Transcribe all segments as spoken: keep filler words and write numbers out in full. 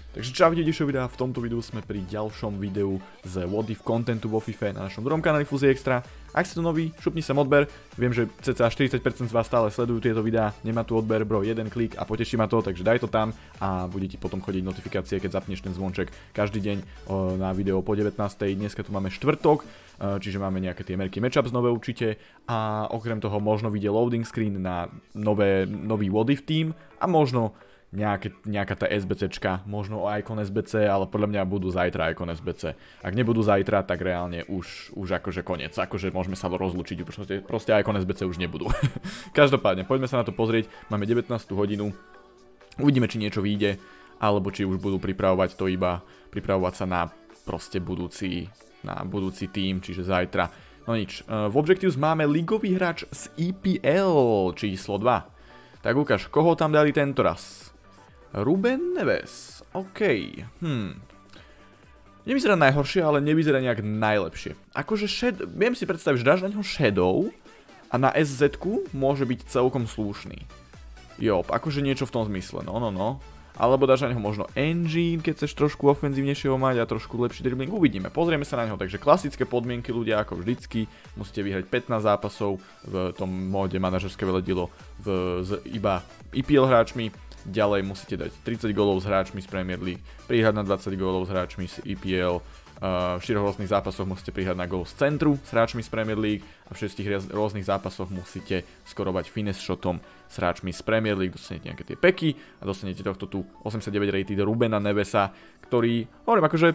Takže čau ďalšieho videa, v tomto videu sme pri ďalšom videu z What If contentu vo FIFA na našom druhom kanáli Fuzzy Extra. Ak ste tu nový, šupni sem odber, viem, že cca štyridsať percent z vás stále sledujú tieto videá, nemá tu odber, bro, jeden klik a poteší ma to, takže daj to tam a bude ti potom chodiť notifikácie, keď zapneš ten zvonček každý deň o, na video po devätnástej. Dneska tu máme štvrtok, čiže máme nejaké tie merky matchups nové určite a okrem toho možno vyjde loading screen na nové, nový What If team a možno Nejaké, nejaká tá SBCčka, možno Icon es bé cé, ale podľa mňa budú zajtra Icon es bé cé. Ak nebudú zajtra, tak reálne už, už akože koniec, akože môžeme sa rozlučiť, proste, proste Icon es bé cé už nebudú. Každopádne, poďme sa na to pozrieť, máme devätnástu hodinu, uvidíme, či niečo vyjde, alebo či už budú pripravovať to iba, pripravovať sa na proste budúci, na budúci tým, čiže zajtra. No nič, v Objectives máme ligový hráč z í pé el číslo dva. Tak ukáž, koho tam dali tento raz? Ruben Neves, OK, hm. Nevyzerá najhoršie, ale nevyzerá nejak najlepšie. Akože shed... viem si predstaviť, že dáš na ňo Shadow a na es zetku môže byť celkom slušný. Jo, akože niečo v tom zmysle, no, no, no. Alebo dáš na ňo možno Engine, keď chceš trošku ofenzívnejšieho mať a trošku lepší dribbling, uvidíme. Pozrieme sa na ňo, takže klasické podmienky ľudia, ako vždycky. Musíte vyhrať pätnásť zápasov v tom móde manažerské veledilo v, z iba í pé el hráčmi. Ďalej musíte dať tridsať gólov s hráčmi z Premier League, prihrať na dvadsať gólov s hráčmi z í pé el, uh, v štyroch rôznych zápasoch musíte prihrať na gól z centru s hráčmi z Premier League a v šiestich rôznych zápasoch musíte skorovať finesse shotom s hráčmi z Premier League, dostanete nejaké tie peky a dostanete tohto tu osemdesiatdeväť rated Rubena Nevesa, ktorý, hovorím akože,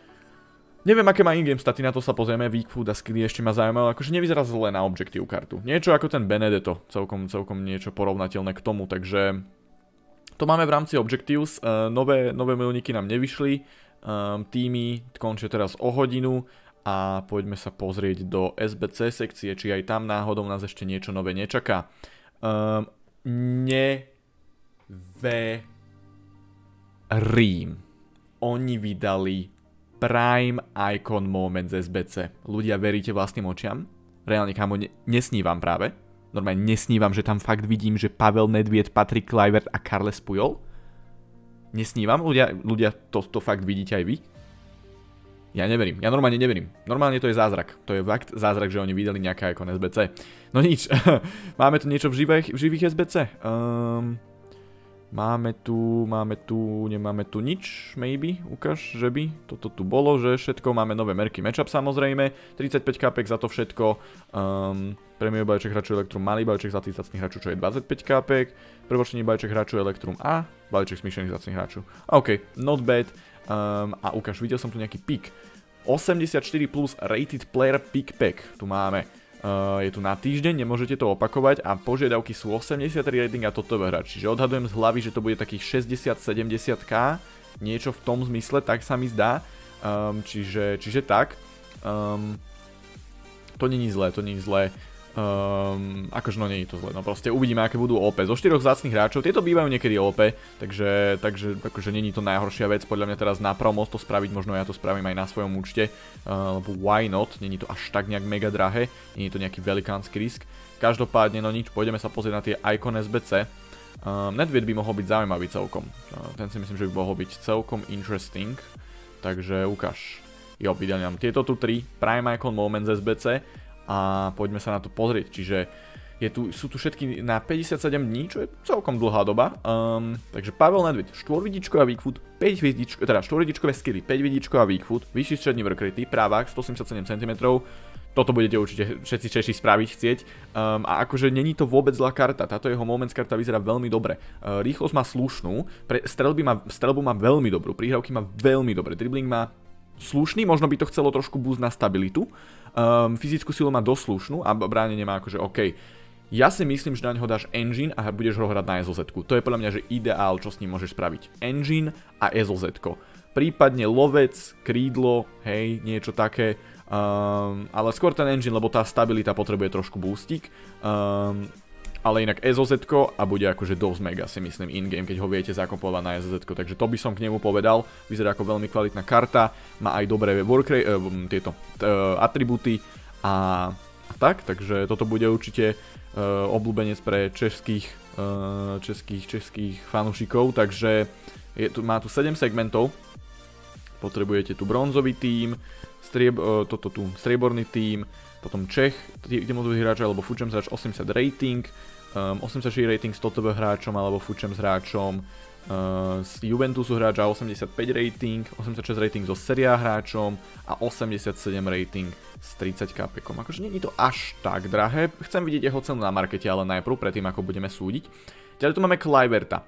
neviem aké má in-game staty, na to sa pozrieme, weak food a skilly ešte ma zaujímavé, akože nevyzerá zle na objective kartu. Niečo ako ten Benedetto, celkom, celkom niečo porovnateľné k tomu, takže to máme v rámci Objectives, uh, nové, nové milníky nám nevyšli, um, týmy končia teraz o hodinu a poďme sa pozrieť do es bé cé sekcie, či aj tam náhodou nás ešte niečo nové nečaká. Um, neverím. Oni vydali Prime Icon Moment z es bé cé. Ľudia, veríte vlastným očiam? Reálne, kámo, ne nesnívam práve. Normálne nesnívam, že tam fakt vidím, že Pavel Nedvied, Patrick Kluivert a Carles Puyol. Nesnívam, ľudia, ľudia to, to fakt vidíte aj vy? Ja neverím, ja normálne neverím. Normálne to je zázrak. To je fakt zázrak, že oni vydali nejaká Icon es bé cé. No nič, máme tu niečo v živých, v živých es bé cé. Um, máme tu, máme tu, nemáme tu nič, maybe, ukáž, že by toto tu bolo, že všetko, máme nové merky matchup samozrejme, tridsaťpäť kápek za to všetko. Um, Premium balíček hráčov Elektrum, malý balíček zlatých zacných hráčov, čo je dvadsaťpäť kápek, prvoročný balíček hráčov Elektrum a balíček smíšených zacných hráčov. OK, not bad. Um, a ukáž, videl som tu nejaký pick. osemdesiatštyri plus rated player pick pack. Tu máme. Uh, je tu na týždeň, nemôžete to opakovať a požiadavky sú osemdesiattri rating a toto je hráč. Čiže odhadujem z hlavy, že to bude takých šesťdesiat sedemdesiat ká, niečo v tom zmysle, tak sa mi zdá. Um, čiže, čiže tak. Um, to není zlé, to není zlé. Um, akože no nie je to zle, no proste uvidíme aké budú ó pé. Zo štyroch vzácnych hráčov, tieto bývajú niekedy ó pé, takže, takže akože není to najhoršia vec, podľa mňa teraz na promos to spraviť, možno ja to spravím aj na svojom účte, uh, lebo why not, není to až tak nejak mega drahé, není to nejaký velikánsky risk. Každopádne no nič, pôjdeme sa pozrieť na tie Icon es bé cé. Um, Nedvied by mohol byť zaujímavý celkom, uh, ten si myslím, že by mohol byť celkom interesting, takže ukáž. Jo, vydali nám tieto tu tri, Prime Icon Moment z es bé cé. A poďme sa na to pozrieť, čiže je tu, sú tu všetky na päťdesiatsedem dní, čo je celkom dlhá doba. Um, takže Pavel Nedvied, štvorvidičková weak foot, päť hviezdičkové, teda štvorvidičkové skilly, päť hviezdičková weak foot, vyšší stredný vrkrity, právák stoosemdesiatsedem centimetrov. Toto budete určite všetci Češi spraviť chcieť. Um, a akože není to vôbec zlá karta, táto jeho Moments karta vyzerá veľmi dobre. Uh, rýchlosť má slušnú, pre strelby má, strelbu má veľmi dobrú, prihrávky má veľmi dobre, dribbling má slušný, možno by to chcelo trošku boost na stabilitu. Um, fyzickú silu má dosť slušnú a bránenie má akože OK. Ja si myslím, že na ňo dáš Engine a budeš ho hrať na es o zetku. To je podľa mňa, že ideál, čo s ním môžeš spraviť. Engine a es o zetko. Prípadne lovec, krídlo, hej, niečo také. Um, ale skôr ten Engine, lebo tá stabilita potrebuje trošku boostik. Um, ale inak es o zetko a bude akože dosť mega, si myslím, in-game, keď ho viete zakompovať na es o zetko. Takže to by som k nemu povedal. Vyzerá ako veľmi kvalitná karta, má aj dobré workrate, uh, tieto uh, atribúty a, a tak, takže toto bude určite uh, obľúbenec pre českých, uh, českých, českých fanúšikov, takže Je tu, má tu sedem segmentov. Potrebujete tu bronzový tím, strieb, toto tu strieborný tím, potom Čech, tímový hráč alebo Food hráč osemdesiat rating, um, osemdesiatštyri rating s Tottenham hráčom alebo Food hráčom, uh, z Juventusu hráča osemdesiatpäť rating, osemdesiatšesť rating so Serie A hráčom a osemdesiatsedem rating s tridsať kápekom. Akože nie je to až tak drahé, chcem vidieť jeho cenu na markete, ale najprv predtým ako budeme súdiť. Ďalej tu máme Kluiverta.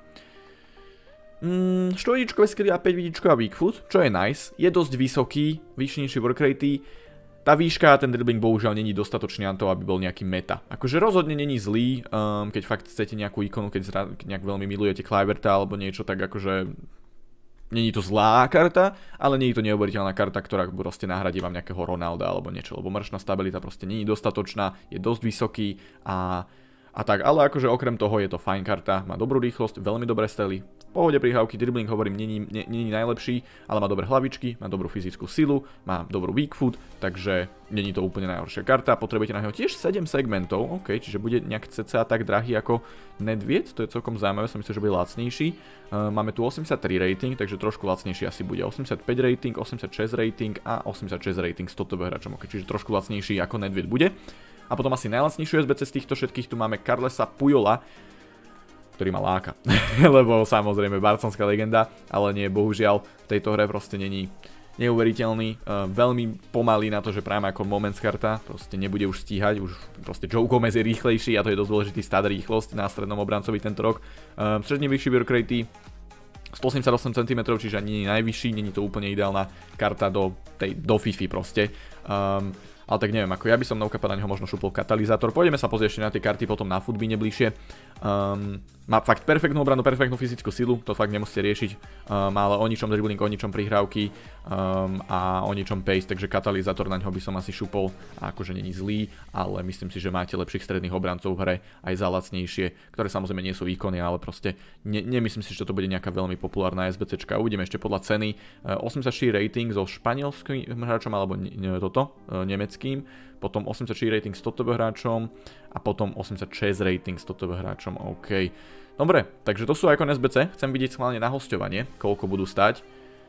Mm, štvojdičkové skilly a päťvidičková weak foot, čo je nice, je dosť vysoký, vyššie work ratey. Tá výška a ten dribbling bohužiaľ není dostatočný na to, aby bol nejaký meta. Akože rozhodne není zlý, um, keď fakt chcete nejakú ikonu, keď, zra, keď nejak veľmi milujete Kluiverta alebo niečo, tak akože není to zlá karta, ale nie je to neuveriteľná karta, ktorá proste nahradí vám nejakého Ronalda alebo niečo, lebo mršná stabilita proste není dostatočná, je dosť vysoký a, a tak, ale akože okrem toho je to fajn karta, má dobrú rýchlosť, veľmi dobré stely, v pohode prihrávky, dribbling hovorím, není, nie, nie najlepší, ale má dobré hlavičky, má dobrú fyzickú silu, má dobrú weak foot, takže není to úplne najhoršia karta, potrebujete na neho tiež sedem segmentov, ok, čiže bude nejak cca tak drahý ako Nedvied, to je celkom zaujímavé, som myslel, že bude lacnejší. Uh, máme tu osemdesiattri rating, takže trošku lacnejší asi bude, osemdesiatpäť rating, osemdesiatšesť rating a osemdesiatšesť rating s Tottenham hráčom, ok, čiže trošku lacnejší ako Nedvied bude. A potom asi najlacnejšiu es bé cé z týchto všetkých tu máme Carlesa Pujola, ktorý ma láka, lebo samozrejme barcelonská legenda, ale nie, bohužiaľ v tejto hre proste není neuveriteľný, uh, veľmi pomalý na to, že práve ako Moments karta, proste nebude už stíhať, už proste Joe Gomez je rýchlejší a to je dosť dôležitý stat rýchlosť na strednom obrancovi tento rok. Uh, stredne vyšší work ratey, stoosemdesiatosem centimetrov, čiže nie je najvyšší, není to úplne ideálna karta do tej, do FIFA proste. Um, Ale tak neviem, ako ja by som na ukapa na neho možno šupol katalizátor. Pôjdeme sa pozrieť ešte na tie karty potom na futbine bližšie. Um, má fakt perfektnú obranu, perfektnú fyzickú silu, to fakt nemusíte riešiť. Um, ale o ničom dribbling, o ničom prihrávky um, a o ničom pace, takže katalizátor na neho by som asi šupol. A akože není zlý, ale myslím si, že máte lepších stredných obrancov v hre, aj za lacnejšie, ktoré samozrejme nie sú výkony, ale proste ne, nemyslím si, že to bude nejaká veľmi populárna SBCčka. Uvidíme ešte podľa ceny. Uh, osemdesiatštyri rating so španielským hráčom alebo ne, toto, uh, nemeckým. Potom osemdesiatštyri rating s Tottenham hráčom a potom osemdesiatšesť rating s Tottenham hráčom, OK. Dobre, takže to sú aj S B C, chcem vidieť schválne na hosťovanie, koľko budú stať.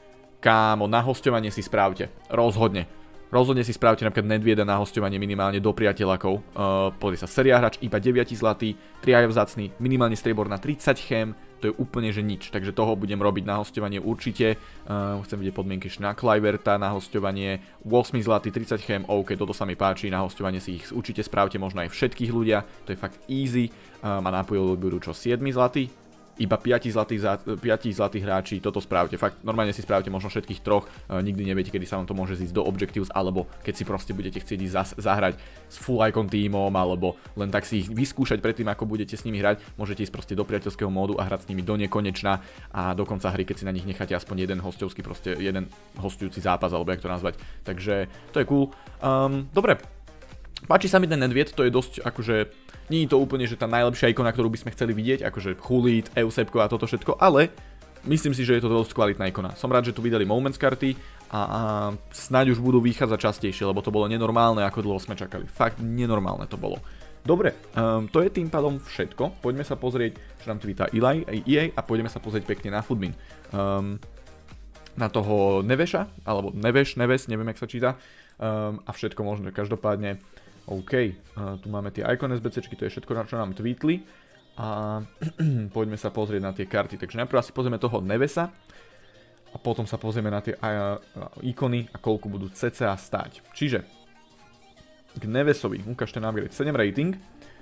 Kámo, na hosťovanie si správte, rozhodne. Rozhodne si správte napríklad Nedvieda na hosťovanie minimálne do priateľakov. Uh, Pozri sa, Serie A hráč iba deväť zlatý, tri je vzácny, minimálne strieborná tridsať chem, to je úplne že nič, takže toho budem robiť na hosťovanie určite. Uh, chcem vidieť podmienky ešte na Kluiverta na hosťovanie, osem zlatý, tridsať chem, OK, toto sa mi páči, na hosťovanie si ich určite správte, možno aj všetkých ľudia, to je fakt easy. Uh, a na Pujol budú čo, sedem zlatý? Iba päť zlatých hráči, toto správte, fakt normálne si správte možno všetkých troch, e, nikdy neviete, kedy sa vám to môže zísť do Objectives, alebo keď si proste budete chcieť ísť zas, zahrať s full icon tímom, alebo len tak si ich vyskúšať predtým, ako budete s nimi hrať, môžete ísť proste do priateľského módu a hrať s nimi do nekonečna a do konca hry, keď si na nich necháte aspoň jeden hostovský, proste jeden hostujúci zápas, alebo jak to nazvať, takže to je cool. Um, dobre, páči sa mi ten Nedvied, to je dosť akože nie je to úplne, že tá najlepšia ikona, ktorú by sme chceli vidieť, akože Hulit, Eusebko a toto všetko, ale myslím si, že je to dosť kvalitná ikona. Som rád, že tu vydali Moments karty a, a snáď už budú vychádzať častejšie, lebo to bolo nenormálne, ako dlho sme čakali. Fakt nenormálne to bolo. Dobre, um, to je tým pádom všetko. Poďme sa pozrieť, čo nám tu vítá E A a poďme sa pozrieť pekne na Footbin. Um, na toho Neveša, alebo Neveš, Neves, neviem, jak sa číta. Um, a všetko možné, každopádne. OK, uh, tu máme tie Icon SBCčky, to je všetko, na čo nám tweetli. A poďme sa pozrieť na tie karty. Takže najprv asi pozrieme toho Nevesa. A potom sa pozrieme na tie uh, ikony a koľko budú cca stáť. Čiže k Nevesovi, ukážte na upgrade, sedem rating.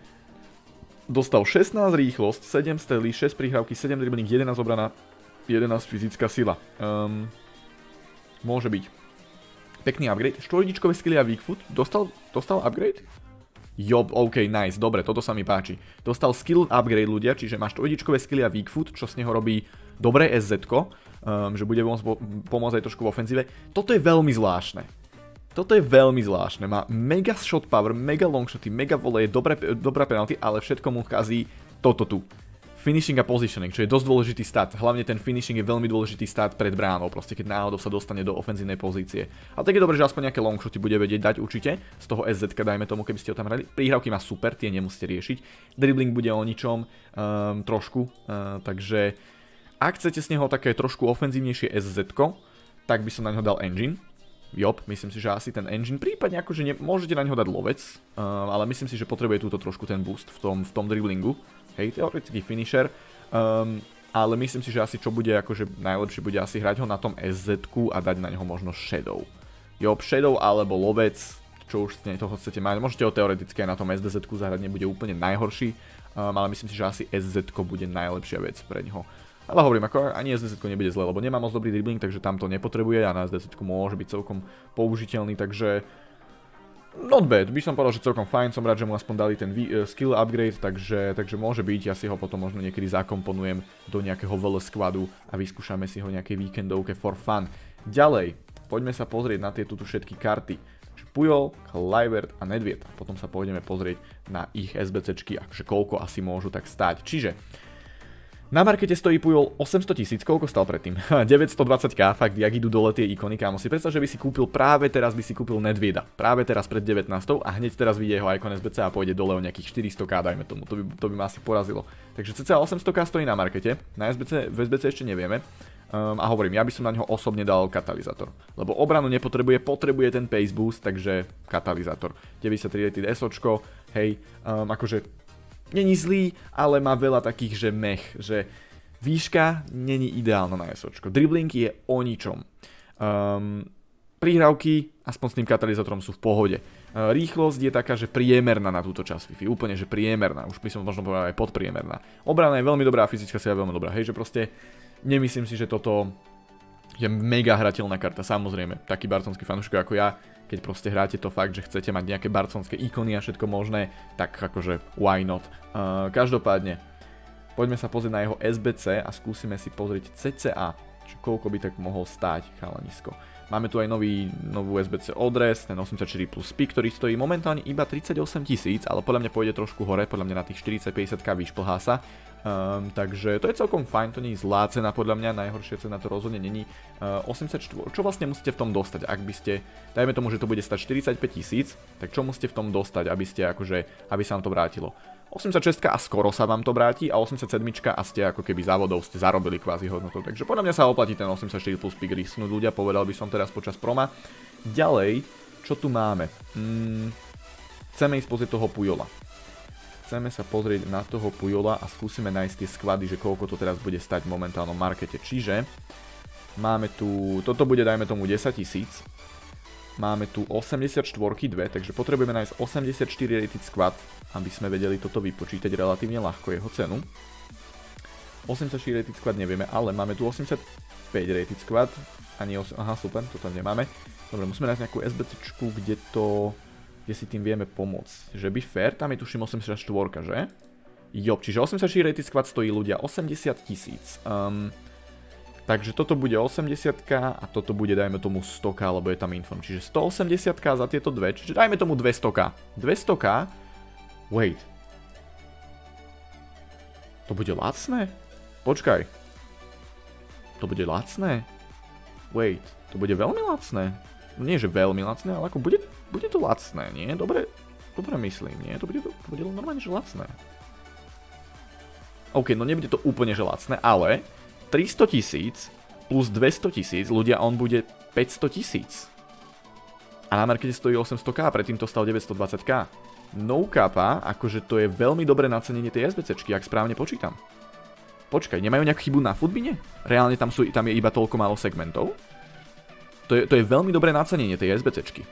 Dostal šestnásť rýchlosť, sedem stely, šesť prihrávky, sedem dribbling, jedenásť obrana, jedenásť fyzická sila. Um, môže byť. Pekný upgrade, štvojdičkové skilly a weak foot, dostal, dostal upgrade? Jo, OK, nice, dobre, toto sa mi páči. Dostal skill upgrade ľudia, čiže má štvojdičkové skilly a weak foot, čo z neho robí dobré es zetko, um, že bude môcť pomôcť aj trošku v ofenzíve. Toto je veľmi zvláštne. Toto je veľmi zvláštne, má mega shot power, mega long shoty, mega volley, dobré, dobrá penalty, ale všetko mu kazí toto tu. Finishing a positioning, čo je dosť dôležitý stat. Hlavne ten finishing je veľmi dôležitý stat pred bránou, proste keď náhodou sa dostane do ofenzívnej pozície. Ale tak je dobré, že aspoň nejaké longshoty bude vedieť dať určite. Z toho es zetka dajme tomu, keby ste ho tam hrali. Príhrávky má super, tie nemusíte riešiť. Dribbling bude o ničom, um, trošku, uh, takže ak chcete z neho také trošku ofenzívnejšie es zet, tak by som na ňo dal engine. Jop, myslím si, že asi ten engine, prípadne akože ne, môžete na ňo dať lovec, uh, ale myslím si, že potrebuje túto trošku ten boost v tom, v tom driblingu. Hej, teoretický finisher, um, ale myslím si, že asi čo bude akože najlepšie bude asi hrať ho na tom es zet a dať na ňo možno shadow. Jop, shadow alebo lovec, čo už z toho chcete mať, môžete ho teoreticky aj na tom es dé zet zahrať, nebude úplne najhorší, um, ale myslím si, že asi es zet bude najlepšia vec pre ňoho. Ale hovorím, ako ani es dé zet nebude zle, lebo nemá moc dobrý dribbling, takže tam to nepotrebuje a na es dé zet môže byť celkom použiteľný, takže not bad, by som povedal, že celkom fajn, som rád, že mu aspoň dali ten skill upgrade, takže, takže môže byť, ja si ho potom možno niekedy zakomponujem do nejakého vé el squadu a vyskúšame si ho nejakej víkendovke for fun. Ďalej, poďme sa pozrieť na tieto všetky karty. Pujol, Kluivert a Nedved. Potom sa pôjdeme pozrieť na ich SBCčky, akože koľko asi môžu tak stáť. Čiže na markete stojí Pujol osemsto tisíc, koľko stal predtým? deväťstodvadsať ká, fakt, jak idú dole tie ikony, kámo. Si predstav, že by si kúpil práve teraz by si kúpil Nedvieda. Práve teraz pred devätnástou a hneď teraz vidie jeho ikon es bé cé a pôjde dole o nejakých štyristo ká, dajme tomu. To by, to by ma asi porazilo. Takže cca osemsto ká stojí na markete, na es bé cé, v es bé cé ešte nevieme. Um, a hovorím, ja by som na ňo osobne dal katalizátor. Lebo obranu nepotrebuje, potrebuje ten pace boost, takže katalizátor. deväťdesiattri rated SOčko, hej, um, akože není zlý, ale má veľa takých, že mech, že výška není ideálna na SOčko. Dribbling je o ničom. Um, prihrávky, aspoň s tým katalizátorom sú v pohode. Uh, rýchlosť je taká, že priemerná na túto časť Fifi, úplne, že priemerná, už by som možno povedal aj podpriemerná. Obrana je veľmi dobrá, fyzická sila je veľmi dobrá, hej, že proste nemyslím si, že toto je mega hrateľná karta, samozrejme, taký barcelonský fanúšik ako ja, keď proste hráte to fakt, že chcete mať nejaké barcelonské ikony a všetko možné, tak akože why not. Uh, každopádne, poďme sa pozrieť na jeho es bé cé a skúsime si pozrieť cca, čo koľko by tak mohol stáť chalanisko. Máme tu aj nový, novú es bé cé Odres, ten osemdesiatštyri plus P, ktorý stojí momentálne iba tridsaťosem tisíc, ale podľa mňa pôjde trošku hore, podľa mňa na tých štyridsať päťdesiat ká vyšplhá sa. Um, takže to je celkom fajn, to nie je zlá cena podľa mňa, najhoršia cena to rozhodne není. Uh, osemdesiatštyri, čo vlastne musíte v tom dostať, ak by ste, dajme tomu, že to bude stať štyridsaťpäť tisíc, tak čo musíte v tom dostať, aby ste akože, aby sa vám to vrátilo? osemdesiatšesť a skoro sa vám to vráti a osemdesiatsedem a ste ako keby závodov ste zarobili kvázi hodnotou, takže podľa mňa sa oplatí ten osemdesiatštyri plus pik risknúť ľudia, povedal by som teraz počas proma. Ďalej, čo tu máme? Hmm, chceme ísť pozrieť toho Pujola. Chceme sa pozrieť na toho Pujola a skúsime nájsť tie sklady, že koľko to teraz bude stať v momentálnom markete. Čiže máme tu, toto bude dajme tomu desať tisíc. Máme tu osemdesiatštyri dva, takže potrebujeme nájsť osemdesiatštyri rated squad, aby sme vedeli toto vypočítať relatívne ľahko jeho cenu. osemdesiatštyri rated squad nevieme, ale máme tu osemdesiatpäť rated squad. Ani os- Aha, super, to tam nemáme. Dobre, musíme nájsť nejakú SBCčku, kde to... kde si tým vieme pomôcť. Že by fair, tam je tuším osemdesiatštyri, že? Job, čiže osemdesiatštyri rated squad stojí ľudia osemdesiat tisíc. Um, takže toto bude osemdesiat ká a toto bude dajme tomu sto ká, lebo je tam inform. Čiže stoosemdesiat ká za tieto dve, čiže dajme tomu dvesto ká. dvesto ká? Wait. To bude lacné? Počkaj. To bude lacné? Wait, to bude veľmi lacné. Nie, že veľmi lacné, ale ako bude, bude to lacné, nie? Dobre, dobre myslím, nie? To bude, to bude normálne, že lacné. OK, no nebude to úplne, že lacné, ale tristo tisíc plus dvesto tisíc, ľudia, on bude päťsto tisíc. A na markete stojí osemsto ká, predtým to stal deväťstodvadsať ká. No capa, akože to je veľmi dobré nacenenie tej SBCčky, ak správne počítam. Počkaj, nemajú nejakú chybu na futbine? Reálne tam, sú, tam je iba toľko málo segmentov? To je, to je veľmi dobré nacenenie tej SBCčky.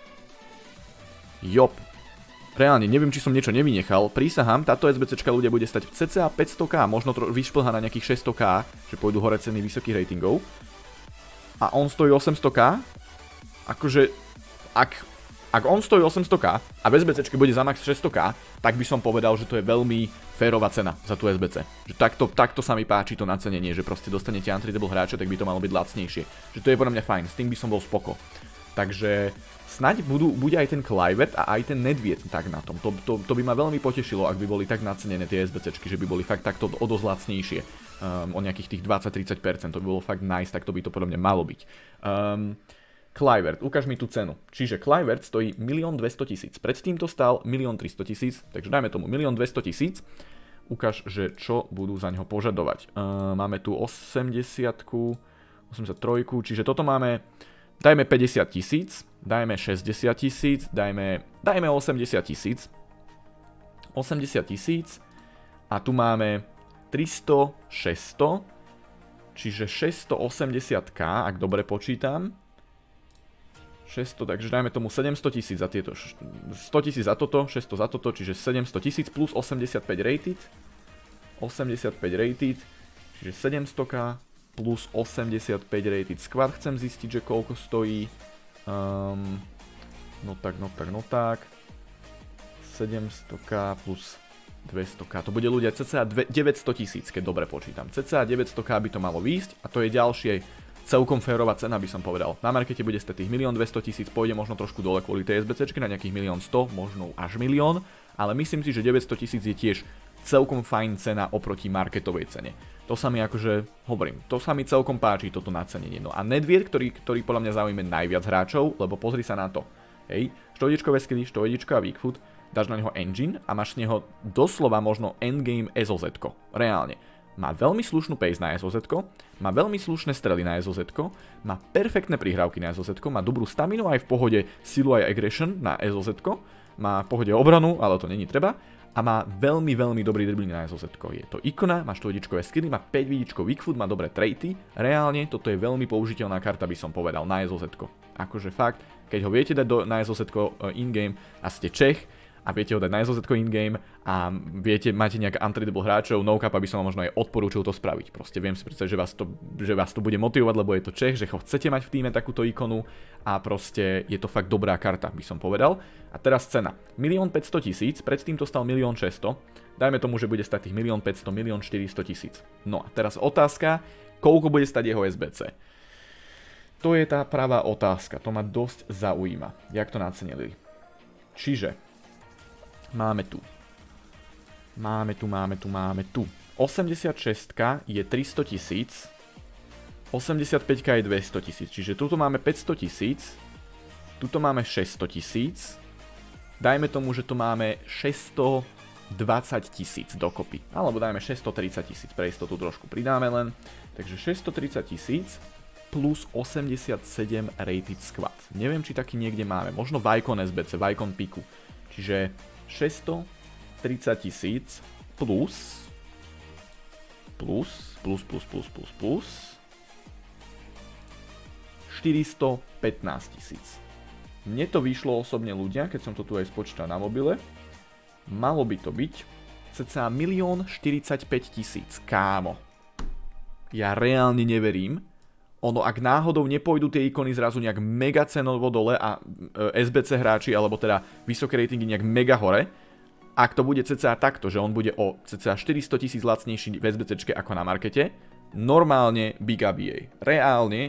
Jop. Reálne, neviem, či som niečo nevynechal. Prísahám, táto SBCčka ľudia bude stať cca päťsto ká, možno tro, vyšplhá na nejakých šesťsto ká, že pôjdu hore ceny vysokých ratingov. A on stojí osemsto ká? Akože, ak... Ak on stojí osemsto ká a v SBCčke bude za max šesťsto ká, tak by som povedal, že to je veľmi férová cena za tú es bé cé. Že takto, takto sa mi páči to nacenenie, že proste dostanete untradable hráča, tak by to malo byť lacnejšie. Že to je podľa mňa fajn, s tým by som bol spoko. Takže snaď budú, bude aj ten Kluivert a aj ten Nedved tak na tom. To, to, to by ma veľmi potešilo, ak by boli tak nacenené tie SBCčky, že by boli fakt takto o dosť lacnejšie. Um, o nejakých tých dvadsať až tridsať percent, to by bolo fakt nice, tak to by to podľa mňa malo byť. Um, Kluivert, ukáž mi tú cenu. Čiže Kluivert stojí milión dvesto tisíc. Predtým to stál milión tristo tisíc, takže dajme tomu milión dvesto tisíc. ukáž, že čo budú za ňo požadovať. Uh, máme tu osemdesiat, osemdesiattri, čiže toto máme, dajme päťdesiat tisíc, dajme šesťdesiat tisíc, dajme, dajme osemdesiat tisíc. osemdesiat tisíc a tu máme tristo, šesťsto, čiže šesťstoosemdesiat tisíc, ak dobre počítam. šesťsto, takže dajme tomu sedemsto tisíc za tieto, sto tisíc za toto, šesťsto za toto, čiže sedemsto tisíc plus osemdesiatpäť rated. osemdesiatpäť rated, čiže sedemsto tisíc plus osemdesiatpäť rated squad. Chcem zistiť, že koľko stojí. Um, no tak, no tak, no tak. sedemsto tisíc plus dvesto tisíc. To bude ľudia cca deväťsto tisíc, keď dobre počítam. cca deväťsto tisíc by to malo výjsť a to je ďalšie celkom férová cena, by som povedal. Na markete bude stať tých milión dvesto tisíc, pôjde možno trošku dole kvôli tej SBCčke na nejakých milión sto, možno až milión, ale myslím si, že deväťsto tisíc je tiež celkom fajn cena oproti marketovej cene. To sa mi akože, hovorím, to sa mi celkom páči, toto nacenenie. No a Nedviet, ktorý, ktorý podľa mňa zaujíma najviac hráčov, lebo pozri sa na to. Hej, štvojedičkové skilly, štvojedička a Weakfoot, dáš na neho engine a máš z neho doslova možno endgame es o zet-ko. Reálne. Má veľmi slušnú pace na es o zet-ko, má veľmi slušné strely na es o zet-ko, má perfektné prihrávky na es o zet-ko, má dobrú staminu aj v pohode silu aj aggression na es o zet-ko, má v pohode obranu, ale to není treba, a má veľmi, veľmi dobrý dribbling na es o zet-ko. Je to ikona, má štvojedičkové skilly, má päť vidičkov Weakfoot, má dobré traity, reálne toto je veľmi použiteľná karta, by som povedal, na es o zet-ko. Akože fakt, keď ho viete dať do, na es o zet-ko in-game a ste Čech, a viete ho dať na es o zet-ko in-game a viete, máte nejaké untradeable hráčov, no-cap, aby som vám možno aj odporúčil to spraviť. Proste viem si predstaviť, že vás to, že vás to bude motivovať, lebo je to Čech, že ho chcete mať v týme takúto ikonu a proste je to fakt dobrá karta, by som povedal. A teraz cena. milión päťsto tisíc, predtým to stal milión šesťsto, dajme tomu, že bude stať tých milión päťsto, milión štyristo tisíc. No a teraz otázka, koľko bude stať jeho es bé cé. To je tá pravá otázka, to ma dosť zaujíma, jak to nacenili. Čiže Máme tu. Máme tu, máme tu, máme tu. osemdesiatšesť je tristo tisíc. osemdesiatpäť je dvesto tisíc. Čiže tuto máme päťsto tisíc. Tuto máme šesťsto tisíc. Dajme tomu, že tu máme šesťstodvadsať tisíc dokopy. Alebo dajme šesťstotridsať tisíc. Pre istotu trošku pridáme len. Takže šesťstotridsať tisíc plus osemdesiatsedem rated squad. Neviem, či taký niekde máme. Možno v Icon es bé cé, v Icon Piku. Čiže šesťstotridsať tisíc plus plus, plus, plus, plus, plus, plus štyristopätnásť tisíc. Mne to vyšlo osobne, ľudia, keď som to tu aj spočítal na mobile. Malo by to byť cca milión štyridsaťpäť tisíc. Kámo. Ja reálne neverím. Ono, ak náhodou nepôjdu tie ikony zrazu nejak mega cenovo dole a es bé cé hráči, alebo teda vysoké ratingy nejak mega hore, ak to bude cca takto, že on bude o cca štyristo tisíc lacnejší v es bé céčke ako na markete, normálne Big á bé á. Reálne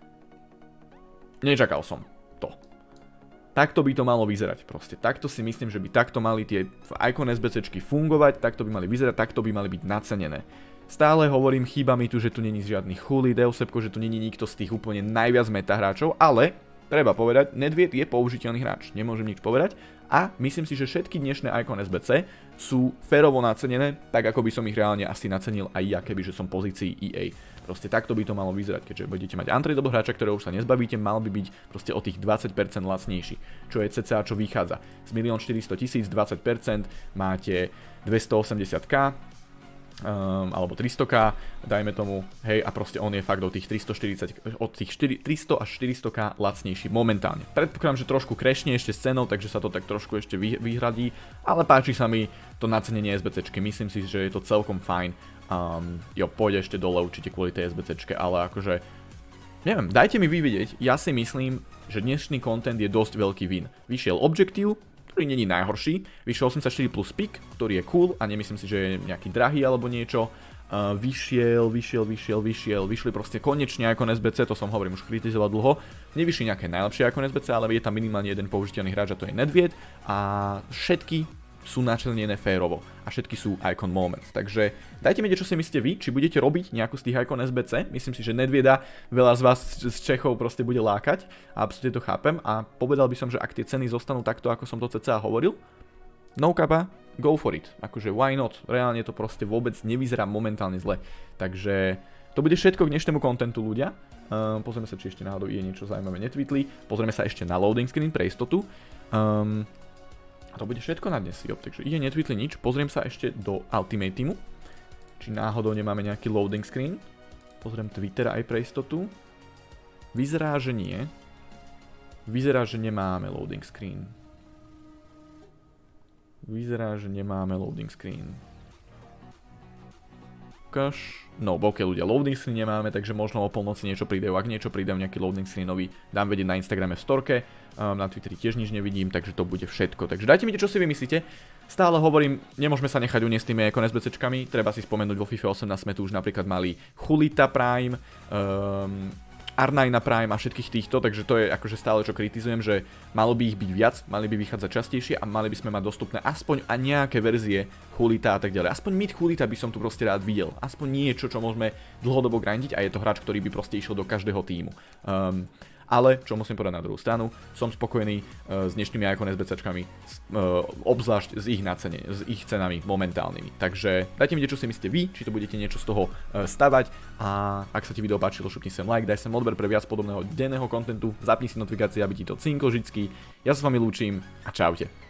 nečakal som to. Takto by to malo vyzerať proste. Takto si myslím, že by takto mali tie Icon es bé céčky fungovať, takto by mali vyzerať, takto by mali byť nacenené. Stále hovorím, chýba mi tu, že tu není žiadny Chuli, Deusepko, že tu není nikto z tých úplne najviac meta hráčov, ale treba povedať, Nedviet je použiteľný hráč, nemôžem nič povedať a myslím si, že všetky dnešné Icon es bé cé sú férovo nacenené, tak ako by som ich reálne asi nacenil aj ja, kebyže som v pozícii í ej. Proste takto by to malo vyzerať, keďže budete mať untradeable hráča, ktorého už sa nezbavíte, mal by byť proste o tých dvadsať percent lacnejší, čo je cca čo vychádza. Z milión štyristo tisíc, dvadsať percent máte dvestoosemdesiat tisíc. Um, alebo tristo tisíc, dajme tomu, hej, a proste on je fakt od tých tristoštyridsať, od tých tristo až štyristo tisíc lacnejší momentálne. Predpokladám, že trošku krešne ešte s cenou, takže sa to tak trošku ešte vy, vyhradí, ale páči sa mi to nacenenie es bé céčky, myslím si, že je to celkom fajn. Um, jo, pôjde ešte dole určite kvôli tej es bé céčke, ale akože, neviem, dajte mi vy vidieť, ja si myslím, že dnešný content je dosť veľký win. Vyšiel Objective, ktorý není najhorší, vyšiel osemdesiatštyri plus pick, ktorý je cool a nemyslím si, že je nejaký drahý alebo niečo. Uh, vyšiel, vyšiel, vyšiel, vyšiel, vyšli proste konečne Icon es bé cé, to som hovorím už kritizoval dlho. Nevyšli nejaké najlepšie Icon es bé cé, ale je tam minimálne jeden použiteľný hráč a to je Nedviet a všetky sú načlenené férovo a všetky sú Icon Moments. Takže dajte mi, čo si myslíte vy, či budete robiť nejakú z tých Icon es bé cé. Myslím si, že Nedvieda veľa z vás z Čechov proste bude lákať a absolútne to chápem a povedal by som, že ak tie ceny zostanú takto, ako som to cca hovoril, no-capa go for it. Akože why not? Reálne to proste vôbec nevyzerá momentálne zle. Takže to bude všetko k dnešnému kontentu, ľudia. Um, pozrieme sa, či ešte náhodou je niečo zaujímavé netweetli. Pozrieme sa ešte na loading screen pre istotu. Um, a to bude všetko na dnes, jo. Takže ide netweetli nič. Pozriem sa ešte do Ultimate Teamu. Či náhodou nemáme nejaký loading screen. Pozriem Twitter aj pre istotu. Vyzerá, že nie. Vyzerá, že nemáme loading screen. Vyzerá, že nemáme loading screen. Ukáž. No, ok, ľudia, loading screen nemáme, takže možno o polnoci niečo pridajú. Ak niečo pridajú, nejaký loading screen nový, dám vedieť na Instagrame v storke. Um, na Twitteri tiež nič nevidím, takže to bude všetko. Takže dajte mi, čo si vymyslíte. Stále hovorím, nemôžeme sa nechať uniesť tými Icon SBCčkami. Treba si spomenúť, vo FIFA osemnásť sme tu už napríklad mali Julita Prime, um, R nine Prime a všetkých týchto, takže to je akože stále čo kritizujem, že malo by ich byť viac, mali by vychádzať častejšie a mali by sme mať dostupné aspoň a nejaké verzie Julita a tak ďalej. Aspoň mid Julita by som tu proste rád videl. Aspoň niečo, čo môžeme dlhodobo grindiť a je to hráč, ktorý by proste išiel do každého týmu. Um, Ale, čo musím povedať na druhú stranu, som spokojný uh, s dnešnými Icon SBCčkami, uh, obzvlášť s ich, nacene, s ich cenami momentálnymi. Takže dajte mi, čo si myslíte vy, či to budete niečo z toho uh, stavať a ak sa ti video páčilo, šupni sem like, daj sem odber pre viac podobného denného kontentu, zapni si notifikácie, aby ti to cinko vždycky. Ja sa s vami lúčim a čaute.